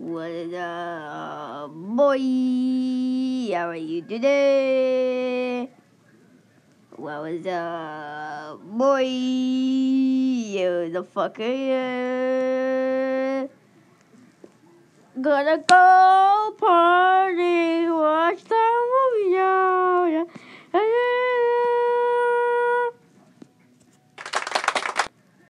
What is up, boy? How are you today? What was up, boy? You the fucker. Gonna go party.